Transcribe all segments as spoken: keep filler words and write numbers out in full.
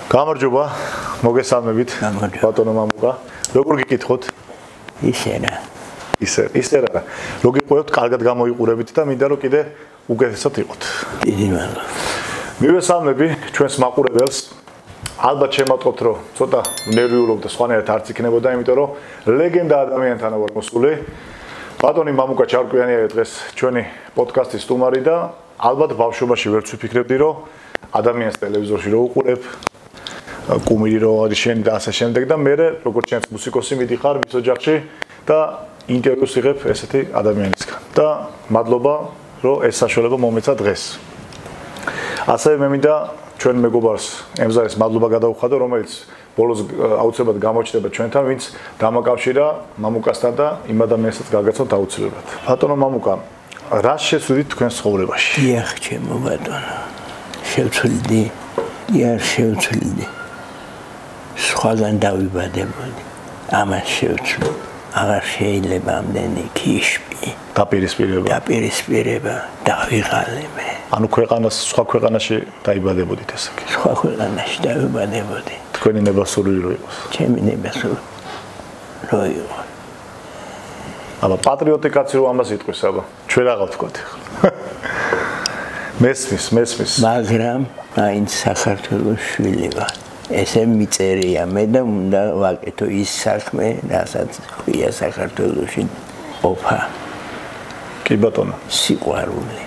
გამარჯობა, მოგესალმებით, ბატონო მამუკა. როგორ გიკითხოთ? ისე რა. ისე, ისე რა. რო გიყვებით, კარგად გამოიყურებით და მინდა რომ კიდე უკეთესად იყოთ. დიდი მადლობა. მივესალმები ჩვენს მაყურებელს. ალბათ შემატყობთ, რომ ცოტა ნერვიულობ და სხვანაირად არც იქნებოდა, იმიტომ რომ ლეგენდა ადამიანთან ვარ მოსული. ბატონი მამუკა ჩარკვიანია დღეს ჩვენი პოდკასტის სტუმარი და ალბათ ბავშვობაში ვერც ვიფიქრებდი, რომ ადამიანს ტელევიზორში რო უყურებ, კუმირი რო არის შენ და ასე შემდეგ და მე როგორც ჩემს მუსიკოსი მიდიხარ მის ოჯახში და ინტერვიუს იღებ ესეთი ადამიანისგან. და მადლობა, რომ ეს საშუალება მომეცა დღეს. ასევე მე მინდა ჩვენ მეგობარს ემზარის მადლობა გადავუხადო, რომელიც ბოლოს აუცილებლად გამოჩნდება ჩვენთან, ვინც დამაკავშირა მამუკასთან და იმ ადამიანსაც გაგაცნობთ აუცილებლად. ბატონო მამუკა, რა შეცვლით თქვენ ცხოვრებაში? დიახ, ჩემო ბატონო. შევცვლიდი, იარ შევცვლიდი. სხვაგან დავიბადებოდი. ამას შევცვლი. აღარ შეიძლება ამდენი ქიშპი. დაპირისპირება. დაპირისპირება დავიღალე მე. ანუ ქვეყანას სხვა ქვეყანაში დაიბადებოდით ესე კი. სხვა ქვეყანაში დავიბადებოდი. თქვენი ნება სურვილი რო იყოს. ჩემი ნება სურვილი რო იყოს. აბა პატრიოტიკაცი რო ამას იტყვის, აბა ჩვენ რა გავთქვათ ახლა. მესმის, მესმის. მაგრამ აინც საქართველოს შვილი ვარ. ესე მიწერია მე და უნდა ვაკეთო ის საქმე, რასაც ქვია საქართველოში ყოფა. კი ბატონო. სიყვარული.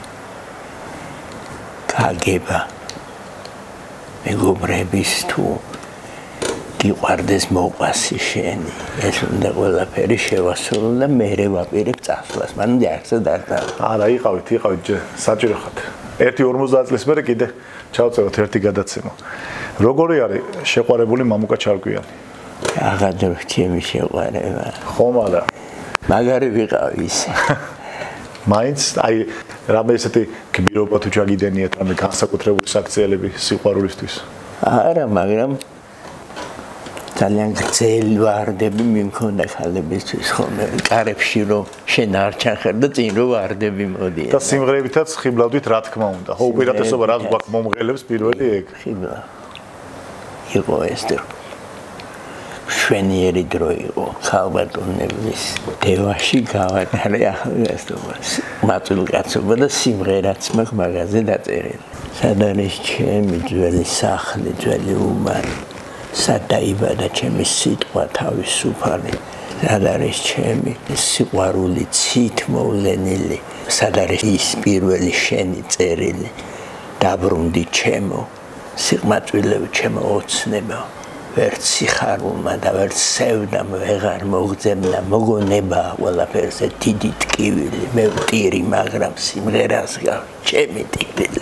გაგება. მეგობრების თუ გიყვარდეს მოყვასი შენი. ეს უნდა ყველაფერი შევასრულო და მერე ვაპირებ წასვლას. მანამდე არცად არ და. არა, იყავით, იყავით საჭირო ხარ. ერთი ორმოცდაათ წლის მერე კიდე ჩავწეროთ ერთი გადაცემა. როგორი არის შეყვარებული მამუკა ჩარკვიანი? აღადრო ჩემი შეყვარება. ხომ არა? მაგარი ვიყავ ისე. მაინც აი რამე ესეთი გმირობა თუ ჩაგიდენიათ რამე განსაკუთრებული საქციელები სიყვარულისთვის? არა, მაგრამ ძალიან გრძელი ვარდები მიმქონდა ხალებისთვის ხოლმე. კარებში რომ შენ არ ჩახერ და წინ რომ ვარდები მოდიან. და სიმღერებითაც ხიბლავდით რა თქმა უნდა. ხო, უპირატესობა რაც გვაქვს მომღერლებს პირველი ეგ. ხიბლა. იყო ეს დრო. შვენიერი დრო იყო ხალბატონების დევაში გავატარე ახალგაზრდობას. მაწილკაცობა და სიმღერაც მაქვს მაგაზე დაწერილი. სად არის ჩემი ძველი სახლი, ძველი უმარი. სად დაიბადა ჩემი სიტყვა თავისუფალი. სად არის ჩემი სიყვარული ცით მოვლენილი. სად არის ის პირველი შენი წერილი. დაბრუნდი ჩემო სიღმაწვილეო ჩემო ოცნება. ვერც სიხარულმა და ვერც სევდამ ვეღარ მოგძებნა მოგონება ყველაფერზე დიდი ტკივილი. მე ვტირი, მაგრამ სიმღერას გავს ჩემი ტკივილი.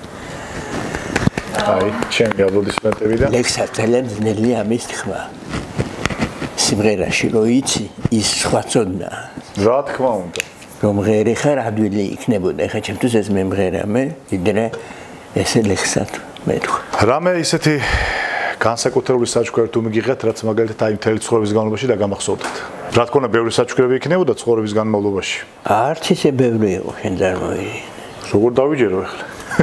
აი, ჩემი აპლოდისმენტები და ლექსად ძალიან ძნელი ამის თქმა. სიმღერაში რო იცი, ის სხვა ცოდნა. რა თქმა უნდა. რომ ღერი ხარ ადვილი იქნებოდა. ეხლა ჩემთვის ეს მემღერამე, ვიდრე ესე ლექსად მეთქვა. რამე ისეთი განსაკუთრებული საჩუქრები თუ მიგიღეთ, რაც მაგალითად აი მთელი ცხოვრების განმავლობაში დაგამახსოვრდათ. რა თქმა უნდა, ბევრი საჩუქრები იქნებოდა ცხოვრების განმავლობაში. არც ისე ბევრი იყო შენ წარმოიდგინე. როგორ დავიჯერო ახლა?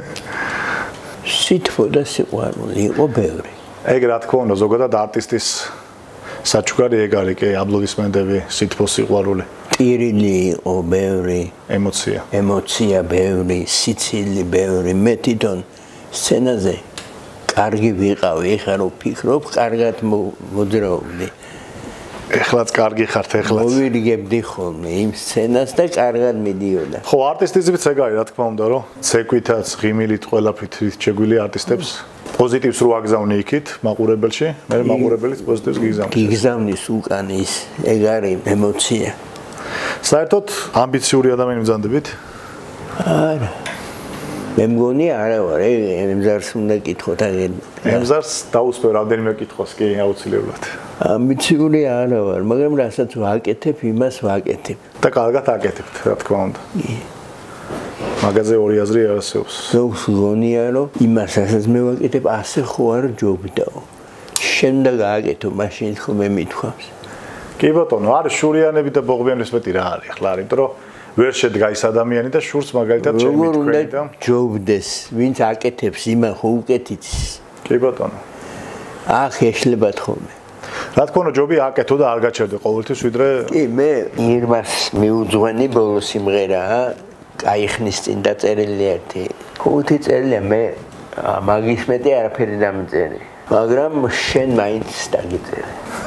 სითბო და სიყვარული იყო ბევრი. ეგ რა თქმა უნდა, ზოგადად არტისტის საჩუქარი ეგ არის, კი, აპლოდისმენტები, სითბო, სიყვარული. ტირილი იყო ბევრი, ემოცია. ემოცია ბევრი, სიცილი ბევრი. მე თვითონ სცენაზე კარგი ვიყავი, ეხლა რო ვფიქრობ, კარგად მოძრაობდი. ეხლაც კარგი ხართ, ეხლაც. მოვირიგებდი ხოლმე იმ სცენას და კარგად მიდიოდა. ხო, არტისტიზმიც ეგ არის, რა თქმა უნდა, რომ ცეკვითაც, ღიმილით, ყველაფრით შეგვიძლია არტისტებს პოზიტივს რო აგზავნი იქით მაყურებელში, მე მაყურებელიც პოზიტივს გიგზავნის. გიგზავნის უკან ის ეგ არის ემოცია. საერთოდ ამბიციური ადამიანი მზადებით? არა. მე მგონი არა ვარ, ემზარს უნდა კითხოთ აგენ. ემზარს დაუსვე რამდენიმე კითხვას კი აუცილებლად. ამბიციური არა ვარ, მაგრამ რასაც ვაკეთებ, იმას ვაკეთებ. და კარგად აკეთებთ, რა თქმა უნდა. მაგაზე ორი აზრი არსებობს. ზოგს გონია, რომ იმას რასაც მე ვაკეთებ, ასე ხო არ ჯობდაო. შენ უნდა გააკეთო, მაშინ ხომ მეთქვამს. კი ბატონო, არის შურიანები და ბოღბიანების მეტი რა არის, ხლა არის, იმიტომ რომ ვერ შედგა ის ადამიანი და შურს მაგალითად ჩემი თქვენი და ჯობდეს, ვინც აკეთებს, იმა ხო უკეთიც. კი ბატონო. ახ ეშლებათ ხოლმე. რა თქმა უნდა, ჯობია აკეთო და არ გაჩერდე ყოველთვის ვიდრე კი, მე ირმას მიუძღვენი ბოლო სიმღერაა, აიხნის წინ დაწერილი ერთი. ხუთი წელია მე მაგის მეტი არაფერი დამწერე. მაგრამ შენ მაინც დაგიწერე.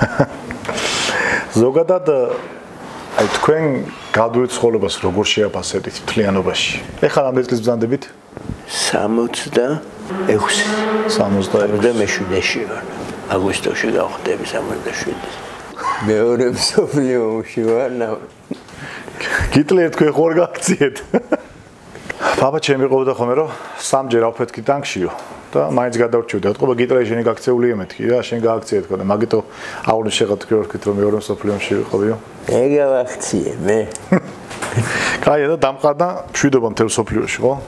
ზოგადად აი თქვენ გადავით ცხოვრებას როგორ შეაფასებთ მთლიანობაში? ეხლა რამდენი წლის ბრძანდებით? სამოცი და ექვსი. სამოცი და მეშვიდეში ვარ. აგვისტოში გავხდები სამოცი და შვიდი. მეორე მსოფლიო ომში ვარ. გიტლერ თქვენ ხوار გაქციეთ. პაპა ჩემი ყოფდა ხოლმე რომ სამჯერ ავფეთქი ტანკშიო და მაინც გადავრჩევდი. ეთქობა გიტლერი შენი გაქცეულია მეთქი რა, შენ გააქციე თქო და მაგითო აღარ შეღად თქვით რომ მეორე მსოფლიო ომში ვიყავიო. ეგ გავაქციე მე. კაია და დამყარდა მშვიდობა მთელ მსოფლიოში ხო?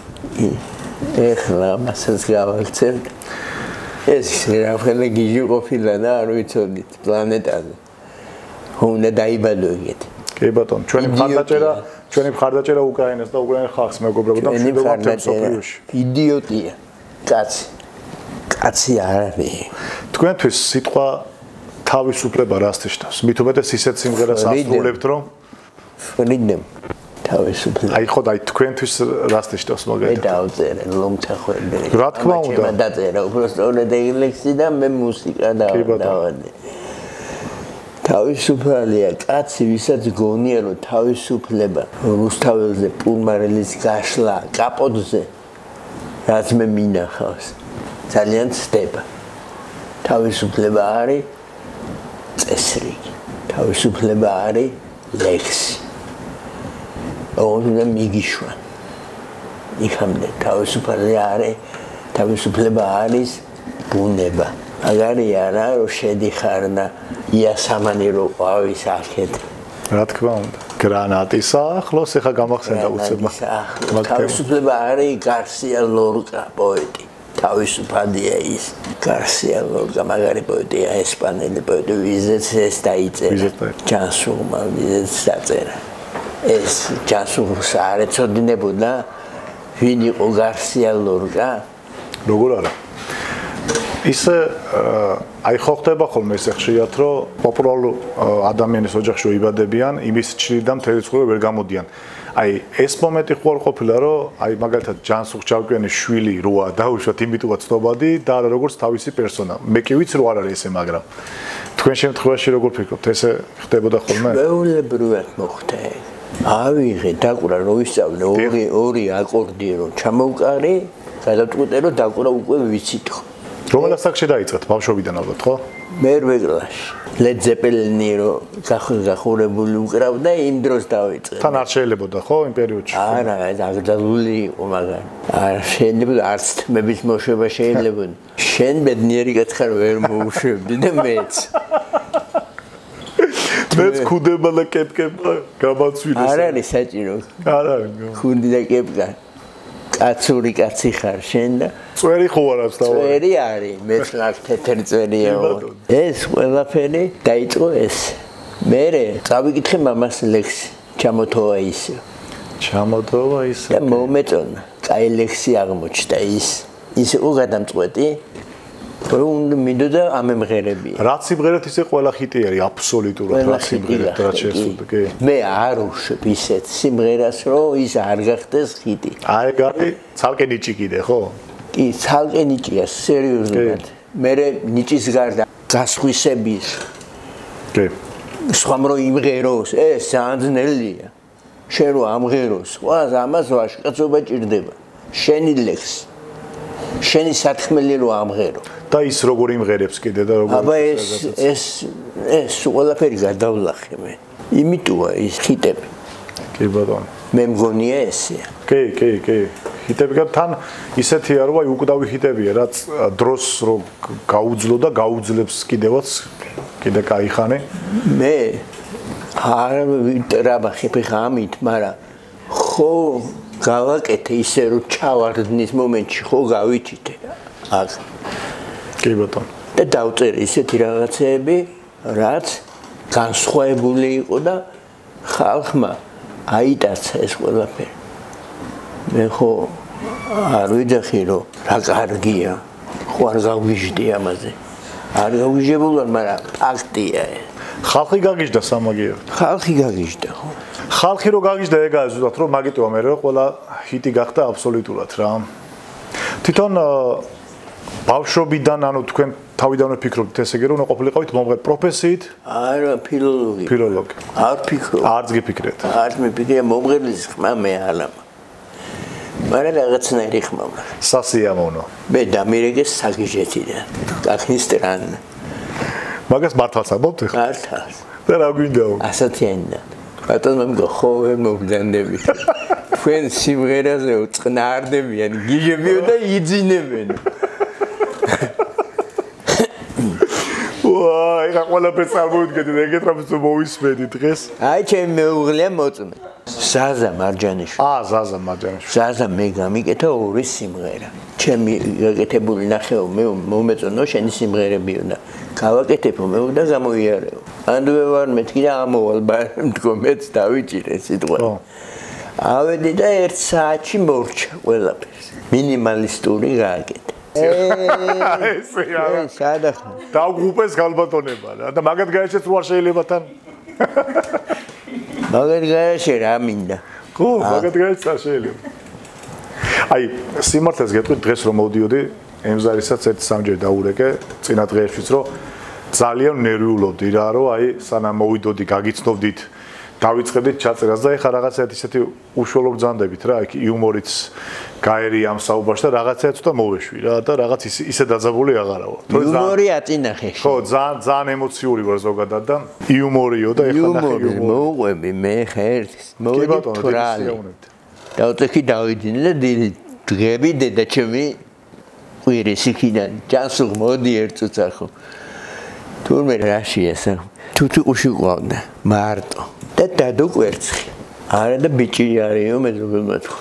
ეხლა მასაც გავაქცევ. ეს რაფელი გიჟი ყოფილა და არ ვიცოდით პლანეტაზე. უნდა დაიბადო ეგეთი. კი ბატონო, ჩვენი მხარდაჭერა, ჩვენი მხარდაჭერა უკრაინას და უკრაინის ხალხს მეგობრებოდა მშვიდობა მთელ მსოფლიოში. იდიოტია. კაცი. კაცი არ არის. თქვენთვის სიტყვა თავისუფლება რას თიშთავს? მით უმეტეს ისეთ სიმღერას ასრულებთ რომ freedom თავისუფლება. აი ხო და აი თქვენთვის რას თიშთავს მაგალითად? მე დავწერე ლომთა ხვედრი. რა თქმა უნდა. მე დაწერა უბრალოდ ლექსი და მე მუსიკა დავადე. თავისუფალია კაცი, ვისაც გონია რომ თავისუფლება რუსთაველზე პულმარელის გაშლა კაპოტზე რაც მე მინახავს ძალიან ცდება. თავისუფლება არის წესრიგი. თავისუფლება არის ლექსი. ოღონდ მიგიშვან. იქამდე თავისუფლება არის თავისუფლება არის ბუნება. აგარი არა რომ შედიხარ და იასამანი რო ყავის აქეთ. რა თქმა უნდა. გრანატის ახლოს ახლა გამახსენდა უცებმა. თავისუფლება არის გარსია ლორკა პოეტი. თავისუფალია ის გარსია ლორკა მაგარი პოეტია ესპანელი პოეტი ვიზეც ეს დაიწერა. ჯანსუღმა ვიზეც დაწერა. ეს ჯანსუღს არ ეცოდინებოდა ვინ იყო გარსია ლორკა? როგორ არა? ისე აი ხო ხდება ხოლმე ესე ხშირად რომ პოპულარულ ადამიანის ოჯახში იბადებიან, იმის ჩრიდან მთელი ცხოვრება ვერ გამოდიან. აი ეს მომენტი ხوار ყოფილა რომ აი მაგალითად ჯანსუღ ჩარკვიანის შვილი როა დაუშვათ იმიტომაც ცნობადი და არა როგორც თავისი პერსონა. მე კი ვიცი რომ არ არის ესე, მაგრამ თქვენ შემთხვევაში როგორ ფიქრობთ, ესე ხდებოდა ხოლმე? მეულებრივად მოხდა. ავიღე დაყურა რომ ვისწავლე ორი ორი აკორდი რომ ჩამოვყარი, გადავწყვიტე რომ დაყურა უკვე ვიცით ხო. რომელ ასაკში დაიწყეთ? ბავშვობიდან ალბათ, ხო? მერვე კლასში. ლედ ზეპელინი რო გახურებული უკრავდა, იმ დროს დავიწყე. თან არ შეიძლებოდა, ხო, იმ პერიოდში? არა, დაგძალული იყო მაგარი. არ შეიძლება არც თმების მოშვება შეიძლება. შენ ბედნიერი კათხარ ვერ მოუშვებდი და მეც. მეც ხუდება და კეპკეპა გამაცვილეს. არ არის საჭირო. არ არის. ხუნდი და კეპკა. კაცური კაცი ხარ შენ და წვერი ხო არ აქვს თავი? წვერი არის, მეც ლაკ თეთრი წვერია. ეს ყველაფერი დაიწყო ეს. მე წავიკითხე მამას ლექსი, ჩამოთოვა ისე. ჩამოთოვა ისე. და მომეწონა. კაი ლექსი აღმოჩნდა ის. ის იყო გადამწყვეტი. რომ მინდოდა ამემღერებია. რაც სიმღერად ისე ყველა ჰიტი არის აბსოლუტურად რა სიმღერად რაც შესულდა, კი. მე არ უშვებ ისეთ სიმღერას, რომ ის არ გახდეს ჰიტი. აი გარი ცალკე ნიჭი კიდე, ხო? კი, ცალკე ნიჭია, სერიოზულად. მე ნიჭის გარდა გასხვისების. კი. სხვა რო იმღეროს, ეს ძალიან ძნელია. შენ რო ამღეროს, სხვა ამას ვაშკაცობა ჭირდება. შენი ლექსი. შენი სათქმელი რო ამღერო. და ის როგორ იმღერებს კიდე და როგორ აბა ეს ეს ეს ყველაფერი გადავლახე მე. იმიტოა ის ჰიტები. კი ბატონო. მე მგონია ესეა. კი, კი, კი. ჰიტები თან ისეთია რომ აი უკვდავი ჰიტებია, რაც დროს რო გაუძლო და გაუძლებს კიდევაც კიდე кайხანი. მე არ ვიტრაბახებ ხა ამით, მაგრამ ხო გავაკეთე ისე რომ ჩავარდნის მომენტში ხო გავითითე. აქ კი ბატონო. და დავწერე ისეთი რაღაცეები, რაც განსხვავებული იყო და ხალხმა აიტაცა ეს ყველაფერი. მე ხო არ ვიძახი რომ რა კარგია, ხო არ გავიჟდი ამაზე. არ გაუგიჟებულან, მაგრამ ფაქტია. ხალხი გაგიჟდა სამაგიეროდ. ხალხი გაგიჟდა, ხო? ხალხი რო გაგიჟდა ეგაა ზუსტად რომ მაგიტოა მე რომ ყველა ჰიტი გახდა აბსოლუტურად რა. თვითონ ბავშვობიდან ანუ თქვენ თავიდანვე ფიქრობთ ესე იგი რომ უნდა ყოფილიყავით მომღერლ პროფესიით? არა, ფილოლოგი. ფილოლოგი. არ ფიქრობ. არც გიფიქრეთ. არც მიფიქრე მომღერლის ხმა მე ალამა. მაგრამ რაღაცნაირი ხმა. სასიამოვნო. მე დამირეკეს საგიჟეთიდან. კახნისტრან. მაგას მართალს ამბობთ ხა? მართალს. და რა გვინდაო? ასათიანდა. ბატონო მგო ხო ვერ მოგდანდები. თქვენ სიმღერაზე უწყნარდებიან, გიჟებიო და იძინებენ. ვაი, რა ყველაფერს წარმოვიდგენთ, ეგეთ რამეს მოვისმენთ დღეს. აი, ჩემი მეუღლე მოწმე. ზაზა მარჯანიშვილი. აა, ზაზა მარჯანიშვილი. ზაზა მე გამიკეთა ორი სიმღერა. ჩემი გაკეთებული ნახეო მე მომეწონო შენი სიმღერებიო და გავაკეთებო მე და გამოიარეო. ანდვე ვარ მეთქი და ამოვალ მდგომეც დავიჭირე სიტყვა. ავედი და ერთ საათში მორჩა ყველაფერს. მინიმალისტური გააკეთე. ესე სადახა დაგუპეს გალბატონება რა და მაგათ გაეშეც რო არ შეიძლება თან მაგათ გაეშე რა მინდა ხო მაგათ გაეშე არ შეიძლება აი სიმართლეს გეტყვით დღეს რომ მოვდიოდი ემზარისაც ერთ სამჯერ დაურეკე წინა დღეებშიც რომ ძალიან ნერვიულობდი რა რომ აი სანამ მოვიდოდი გაგიცნობდით დავიწყებდით ჩაწერას და ეხა რაღაცა ისეთი უშუალო ბრძანდებით რა იქ იუმორიც გაერი ამ საუბარში და რაღაცა ცოტა მოვეშვი რა და რაღაც ისე დაძაბული აღარა ვარ. იუმორი აწინახე. ხო, ძალიან ძალიან ემოციური ვარ ზოგადად და იუმორიო და ეხლა ნახე იუმორი მოუყვები მე ხერს. მოვიდი თვრალი. დავწეხი დავიდინე და დიდი დღები დედაჩემი ყვირის იქიდან ჯანსუღ მოდი ერთ წუთს ხო. თურმე რაშია სა. თუთიყუში ყავდა მარტო. და დადო კვერცხი. არა და ბიჭი არისო მე ზოგადად თქვა.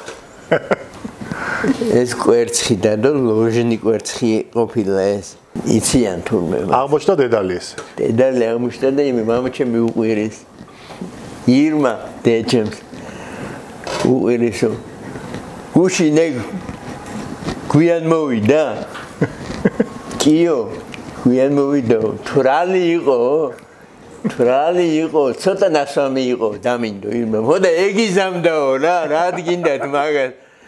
ეს კვერცხი დადო ლოჟნი კვერცხი ყოფილა ეს. იციან თურმე. აღმოჩნდა დედალი ეს. დედალი აღმოჩნდა და იმე მამაჩემი უყვირის. ირმა დეჩემს. უყვირისო. გუში ნე გვიან მოვიდა. კიო გვიან მოვიდა. თვრალი იყო. თვრალი იყო, ცოტა ნასვამი იყო, დამინდო ირმა. ხოდა ეგიზამდაო რა, რა ადგინდათ მაგას.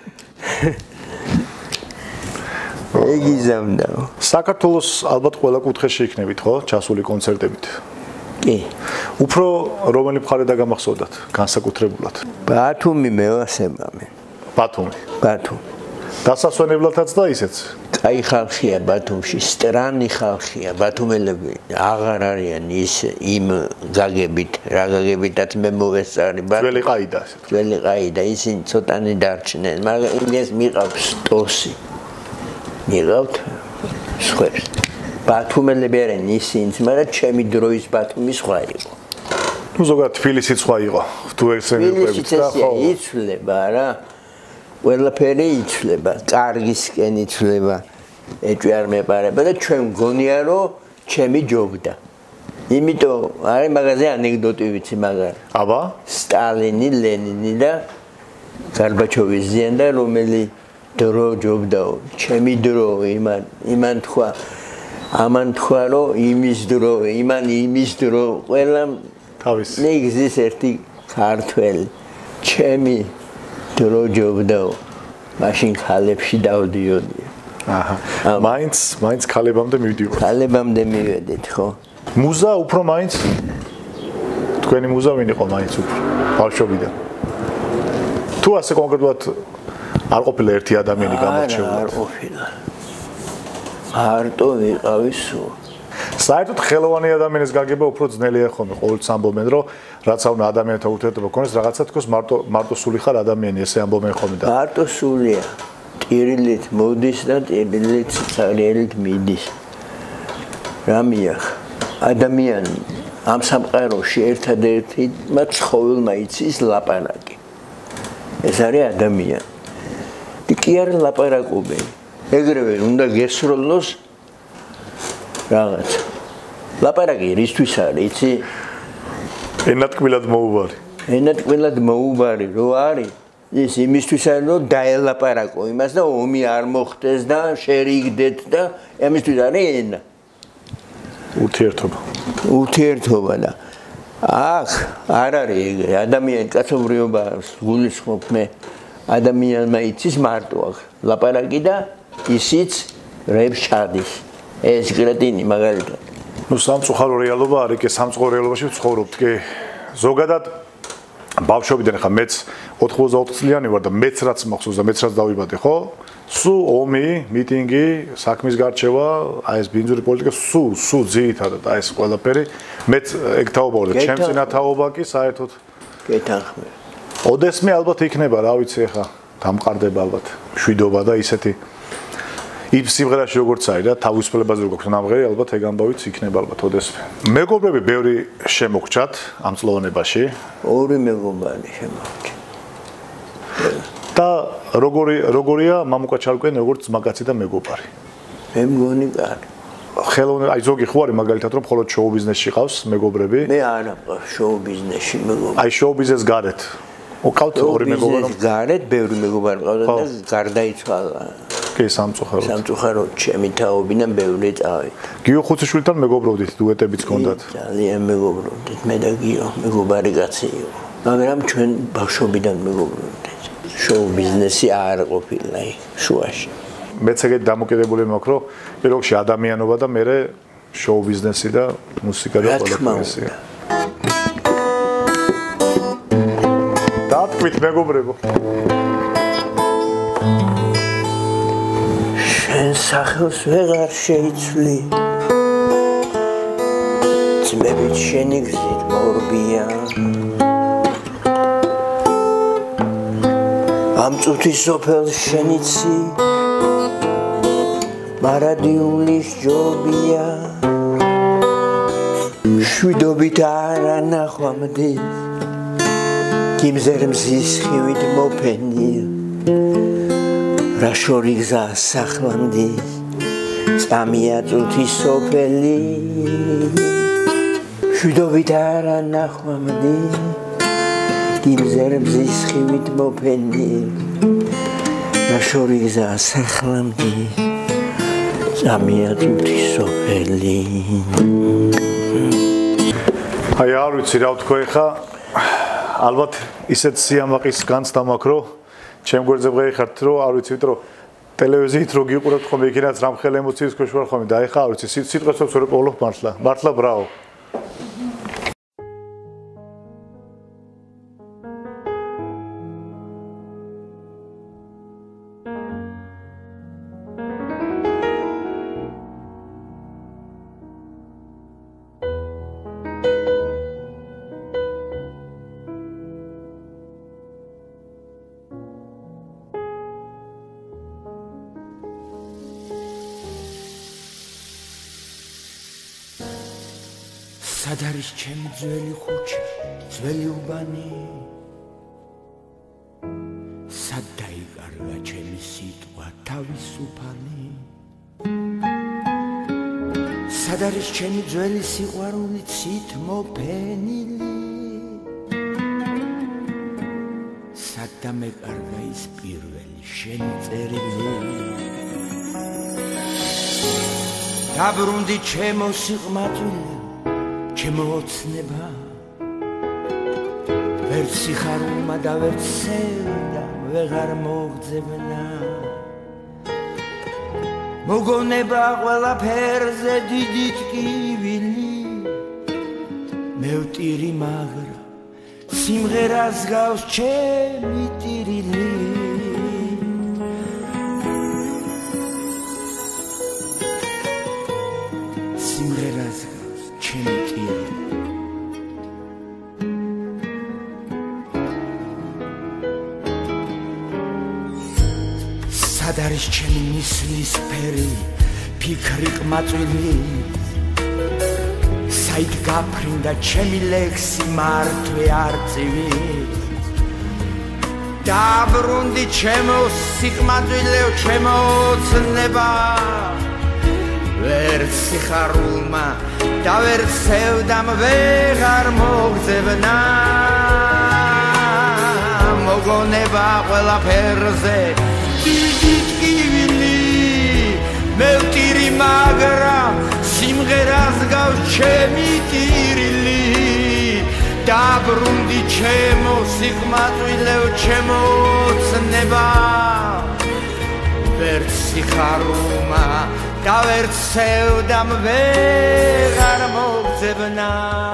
ეგიზამდაო. საქართველოს ალბათ ყველა კუთხეში იქნებით, ხო? ჩასული კონცერტებით. კი. უფრო რომელი მხარე დაგამახსოვდათ განსაკუთრებულად? ბათუმი მევასებამე. ბათუმი. ბათუმი. დასასვენებლათაც და ისეც. აი ხალხია ბათუმში, სტრანი ხალხია, ბათუმელები აღარ არიან ის იმ გაგებით, რა გაგებითაც მე მოვესწარი ბათუმი. ძველი ყაიდა ასე. ძველი ყაიდა, ისინი ცოტანი დარჩნენ, მაგრამ იმას მიყავს ტოსი. მიყავთ სხვებს. ბათუმელები არიან ისინიც, მაგრამ ჩემი დროის ბათუმი სხვა იყო. ნუ ზოგადად თბილისი სხვა იყო. თუ ესე მიყვებით და ხო. იცვლება რა. ყველაფერი იცვლება, კარგისკენ იცვლება. ეჭვი არ მეპარება და ჩვენ მგონია რომ ჩემი ჯობდა. იმიტომ არის მაგაზე ანეკდოტი ვიცი მაგარ. აბა? სტალინი, ლენინი და გარბაჩოვი ზიან და რომელი დრო ჯობდაო. ჩემი დრო იმან იმან თქვა ამან თქვა რომ იმის დრო, იმან იმის დრო, ყველა თავის. ნიგზის ერთი ქართველი. ჩემი დრო ჯობდაო. მაშინ ხალებში დავდიოდი. აჰა. მაინც, მაინც ხალებამდე მივდივართ. ხალებამდე მივედით, ხო? მუზა უფრო მაინც თქვენი მუზა ვინ იყო მაინც უფრო ბავშვობიდან? თუ ასე კონკრეტულად არ ყოფილა ერთი ადამიანი გამორჩეული? არ ყოფილა. მარტო ვიყავი სულ. საერთოდ ხელოვანი ადამიანის გაგება უფრო ძნელია ხოლმე. ყოველთვის ამბობენ რომ რაც არ უნდა ადამიანთან ურთიერთობა ქონდეს, რაღაცა თქოს მარტო მარტო სული ხარ ადამიანი, ესე ამბობენ ხოლმე და. მარტო სულია. ტირილით მოდის და ტირილით ცარიელით მიდის. რა მიახ? ადამიანი ამ სამყაროში ერთადერთი მათ ცხოველმა იცის ლაპარაკი. ეს არის ადამიანი. კი არ ლაპარაკობენ. ეგრევე უნდა გესროლოს რაღაც. ლაპარაკი რისთვის არის, იცი? ენატკბილად მოუბარი. ენატკბილად მოუბარი, რო არის ის იმისთვის არის რომ დაელაპარაკო იმას და ომი არ მოხდეს და შერიგდეთ და ამისთვის არის ენა. ურთიერთობა. ურთიერთობა და აქ არ არის ეგრე ადამიანი კაცობრიობა გულისხმობ მე ადამიანმა იცის მარტო აქ ლაპარაკი და ისიც რებს ჩადის ეს კრეტინი მაგალითად ნუ სამწუხარო რეალობა არის კი სამწუხარო რეალობაში ვცხოვრობთ კი ზოგადად ბავშვობიდან ხა მეც ოთხმოცდაოთხ წლიანი ვარ და მეც რაც მახსოვს და მეც რაც დავიბადე ხო სულ ომი მიტინგი საქმის გარჩევა აი ეს ბინძური პოლიტიკა სულ სულ ძირითადად აი ეს ყველაფერი მეც ეგ თაობა ვარ და ჩემ წინა თაობა კი საერთოდ გეთანხმე ოდესმე ალბათ იქნება რა ვიცი ხა დამყარდება ალბათ მშვიდობა და ისეთი იმ სიმღერაში როგორც არის და თავისუფლებაზე რო გვაქვს ნამღერი ალბათ ეგ ამბავიც იქნება ალბათ ოდესმე მეგობრები ბევრი შემოგჭათ ამ წლოვანებაში ორი მეგობარი შემოგჭა და როგორი როგორია მამუკა ჩარკვიანი როგორც მაგაცი და მეგობარი მე მგონი კარი ხელოვნება აი ზოგი ხო არის მაგალითად რომ მხოლოდ შოუ ბიზნესში ყავს მეგობრები მე არ აყავს შოუ ბიზნესში მეგობრები აი შოუ ბიზნეს გარეთ ოყავთ ორი მეგობარი გარეთ ბევრი მეგობარი ყავდა და გარდაიცვალა კი სამწუხაროდ სამწუხაროდ ჩემი თაობიდან ბევრი წავიდა გიო ხუციშვილთან მეგობრობდით დუეტებიც ჰქონდათ ძალიან მეგობრობდით მე და გიო მეგობარი კაცი იყო მაგრამ ჩვენ ბავშვობიდან მეგობრობდით შოუ ბიზნესი არ ყოფილა შუაში მეც ეგეთ დამოკიდებული მაქვს რომ პირველში ადამიანობა და მერე შოუ ბიზნესი და მუსიკა და ყველაფერი დათქვით მეგობრებო შენ სახელს ვეღარ შეიცვლი ძმებით შენი გზით მორბია ამ წუთის სოფელს შენიცი მარადიulis ჯობია შვიდობით არა ნახვამდი გიმზერ მზის ხივით მოფენია რა შორი გზა სახლამდე წამია წუთის სოფელი შვიდობით არა ნახვამდი გიმზერ მზის ხივით მოფენია რა შორი გზა სახლამდე წამია წუთის სოფელი აი არ ვიცი რა ვთქვა ხა ალბათ ისეთ სიამაყის განცდა მაქვს რომ ჩემ გვერდზე ვღეიხართ რომ არ ვიცი ვიტყვი რომ ტელევიზიით რო გიყურებთ ხოლმე იქნაც რამხელა ემოციის ქვეშ ვარ ხოლმე და აი ხა არ ვიცი სიტყვებს ვერ პოვლობ მართლა მართლა ბრავო სად არის ჩემი ძველი ხუჩა ძველი უბანი სად დაიკარგა ჩემი სიტყვა თავისუფალი სად არის ჩემი ძველი სიყვარული ცით მოფენილი სად დამეკარგა ის პირველი შენი წერილი დაბრუნდი ჩემო სიყმაწვილე ჩემო ოცნება ვერც სიხარულმა და ვერც სევდა ვეღარ მოგძებნა მოგონება ყველაფერზე დიდი ტკივილი მევტირი მაგრა სიმღერას გავს ჩემი ტირილი სიმღერას გავს ჩემი ტირილი სად არის ჩემი მისლის ფერი ფიქრი ყმაწვილი საით გაფრინდა ჩემი ლექსი მართვე არწივი დაბრუნდი ჩემო სიყმაწვილეო ჩემო ოცნება ვერც სიხარულმა და ვერც სევდამ ვეღარ მოგძებნა მოგონება ყველაფერზე დიდი ტკივილი მევტირი მაგრა სიმღერას გავს ჩემი ტირილი დაბრუნდი ჩემო სიყმაწვილევ ჩემო ცნება ვერც სიხარულმა და ვერც სევდამ ვეღარ მოგძებნა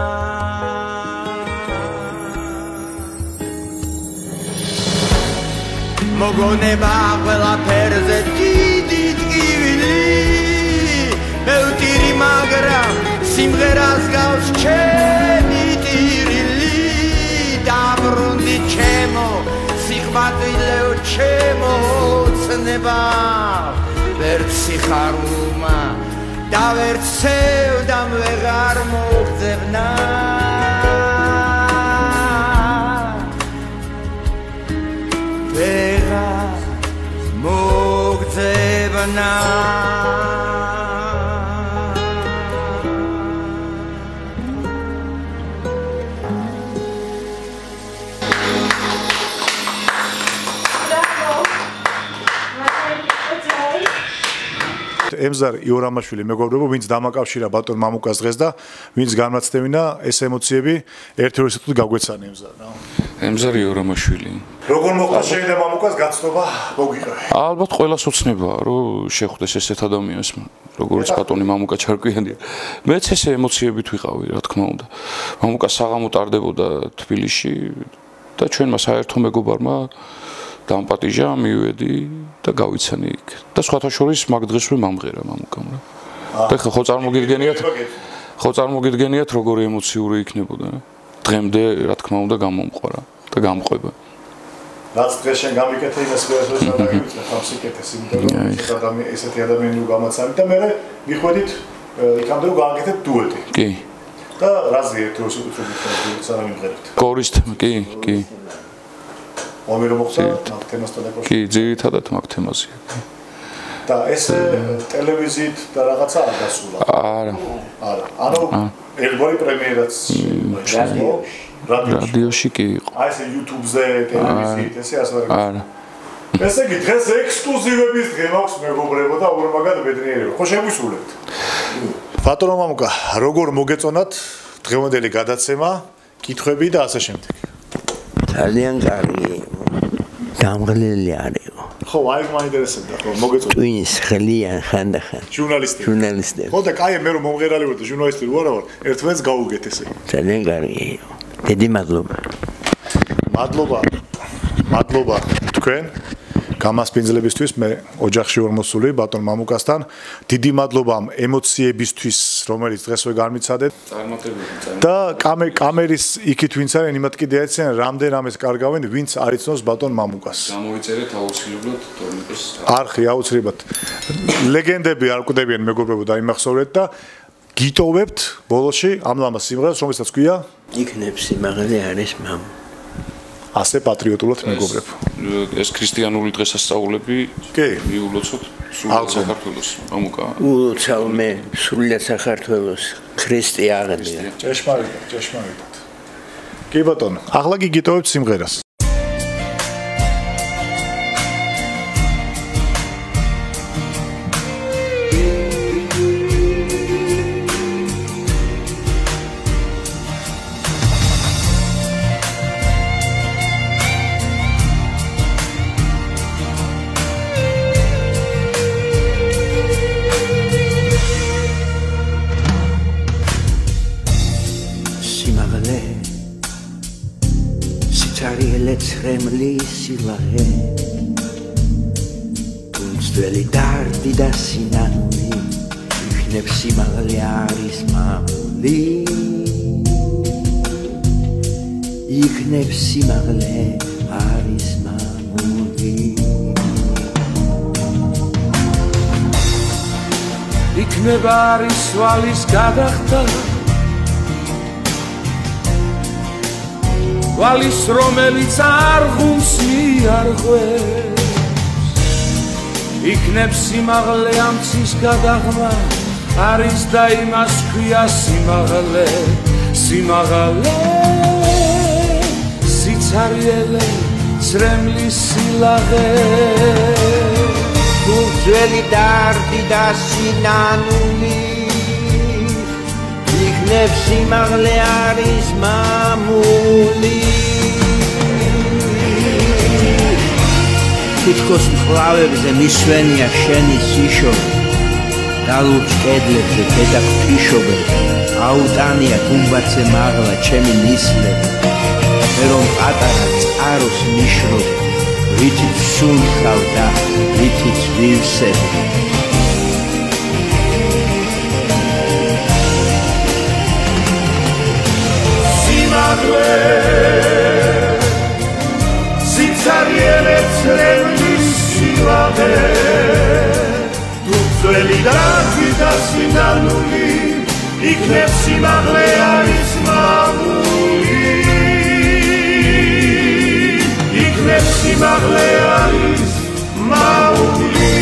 მოგონება ყველაფერზე დიდი ტკივილი მეუტირი მაგრამ სიმღერას გავს ჩემი ტირილი დაბრუნდი ჩემო სიხმაწვილევ ჩემო ცნება ვერც სიხარულმა და ვერც სევდამ ვეღარ მოგძებნა ვეღარ მოგძებნა ემზარ იორამაშვილი მეგობრებო, ვინც დამაკავშირა ბატონ მამუკას დღეს და ვინც განმაცდევინა ეს ემოციები ერთ-ერთი სიტყვით გაგვეცანა ემზარ რა. ემზარ იორამაშვილი. როგორ მოხდა შეიძლება მამუკას გაცნობა მოგიყევი? ალბათ ყველას ოცნებაა, რომ შეხვდეს ესეთ ადამიანს, როგორც ბატონი მამუკა ჩარკვიანია. მეც ესე ემოციებით ვიყავი, რა თქმა უნდა. მამუკა საღამო ტარდებოდა თბილისში და ჩვენმა საერთო მეგობარმა დამპატიჟა მივედი და გავიცანი იქ. და სხვათა შორის მაგ დღეს მე მომღერა მამუკამ რა. და ხო წარმოგიდგენიათ? ხო წარმოგიდგენიათ როგორი ემოციური იქნებოდა რა. დღემდე რა თქმა უნდა გამომყვარა და გამყვება. რაც დღეს შენ გამიკეთე იმას ვერასდროს არ დაგივიწყე ხავსიკეთეს იმიტომ რომ ეს ადამიანი ესეთი ადამიანი უგამაცანი და მე მიხვედით იქამდე გავაკეთეთ დუეტი. კი. და რაზე ერთ-ერთი სიტყვით რომ სანამ იმღერებთ. კორისტ კი, კი. ომერო მოხდა მაგ თემასთან დაკავშირებით. კი, ძირითადად მაგ თემაზეა. და ეს ტელევიზიით და რაღაცა არ გასულა. არა. არა. ანუ ერთგვარი პრემიერაც რადიოში კი იყო. აი ესე YouTube-ზე, ტელევიზიით, ესე ასე არ გასულა. არა. ესე იგი დღეს ექსკლუზივების დღე მაქვს მეგობრებო და ორმაგად ბედნიერება. ხო შევისრულებთ. ბატონო მამუკა, როგორ მოგეწონათ დღევანდელი გადაცემა, კითხვები და ასე შემდეგ. ძალიან კარგი. გამღლელი არისო. ხო, აი მაინტერესებდა, ხო, მოგეწონათ. ვინს ხლიან ხანდახან. ჟურნალისტები. ჟურნალისტები. ხო და კაი, მე რომ მომღერალი ვარ და ჟურნალისტი ვარ, ერთმანეთს გავუგეთ ესე. ძალიან კარგი. დიდი მადლობა. მადლობა. მადლობა თქვენ გამასპინძლებისთვის მე ოჯახში ვარ მოსული ბატონ მამუკასთან. დიდი მადლობა ამ ემოციებისთვის, რომელიც დღესვე განმიცადეთ. და კამერის იქით ვინც არიან, იმათ კიდე ეციან, რამდენ ამეს კარგავენ, ვინც არ იცნობს ბატონ მამუკას. გამოვიწერეთ აუცილებლად TORNIKE-ის არხი აუცილებლად. ლეგენდები არ კვდებიან მეგობრებო და იმახსოვრეთ და გიტოვებთ ბოლოში ამ ლამაზ სიმღერას, რომელსაც ქვია იქნებ სიმაღლე არის მამ. ასე პატრიოტულად მეგობრებო. ეს ქრისტიანული დღესასწაულები კი, მიულოცოთ სრულად საქართველოს მამუკა. ულოცავ მე სრულად საქართველოს ქრისტიანია. ჭეშმარიტად, ჭეშმარიტად. კი ბატონო, ახლა კი გიტოვებთ სიმღერას. Sila-e Tunsteli dardi da sinanuli Ikhneb simagli aris mamuli Ikhneb simagli aris mamuli Ikhneb aris valis gadakhta Valis რომელიც არ ღუნს მიარღვევს იქნებ სიმაღლე ამცის გადაღმა არის და იმას ქვია სიმაღლე სიმაღლე სიცარიელე ცრემლის სილაღე გულწველი დარდი და სინანული იქნებ სიმაღლე არის მამული თითქოს მკლავებზე მისვენია შენი სიშოვე დალურჯ კედლებზე დედა ღვთისმშობე აუტანია გუმბათზე მაღლა ჩემი ნისლები მე რომ პატარა წყაროს ნიშნობ რითიც სუნთქავ და რითიც ვივსებ სიმაღლე სიცარიელებს რევნის სილაღე ძველი დარგი და სინანული იქნებ სიმაღლე არის მამული იქნებ სიმაღლე არის მამული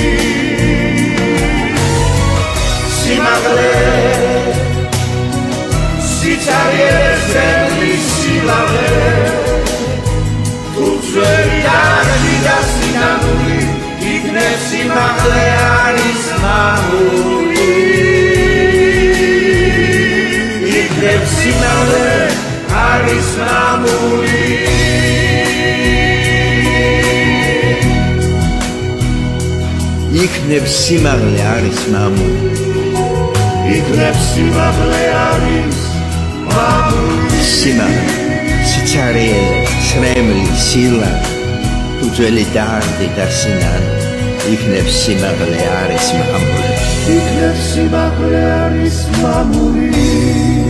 სიმაღლე სიცარიელებს რევნის სილაღე ძველი დარგი და სინანული იქნებ სიმაღლე არის მამული იქნებ სიმაღლე არის მამული იქნებ სიმაღლე არის მამული იქნებ სიმაღლე არის მამული სიმაღლე სიცარიელე ცრემლი სილა უძველი დარდი და სინანი იქნებ სიმაღლე არის მამული იქნებ სიმაღლე არის მამული